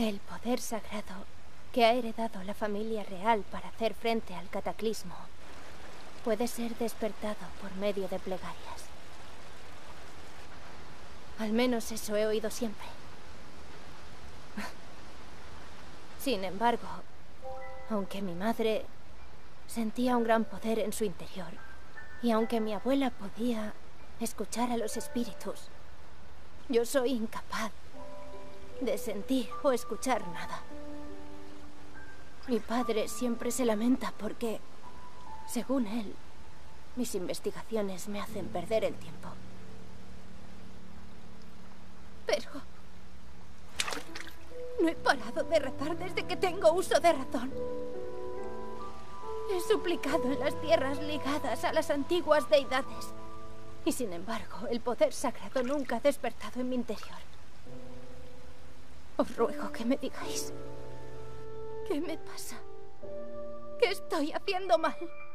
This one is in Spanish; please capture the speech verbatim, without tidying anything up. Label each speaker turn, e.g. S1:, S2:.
S1: El poder sagrado que ha heredado la familia real para hacer frente al cataclismo puede ser despertado por medio de plegarias. Al menos eso he oído siempre. Sin embargo, aunque mi madre sentía un gran poder en su interior, y aunque mi abuela podía escuchar a los espíritus, yo soy incapaz de sentir o escuchar nada. Mi padre siempre se lamenta porque, según él, mis investigaciones me hacen perder el tiempo. Pero no he parado de rezar desde que tengo uso de razón. He suplicado en las tierras ligadas a las antiguas deidades. Y sin embargo, el poder sagrado nunca ha despertado en mi interior. Os ruego que me digáis, ¿qué me pasa? ¿Qué estoy haciendo mal?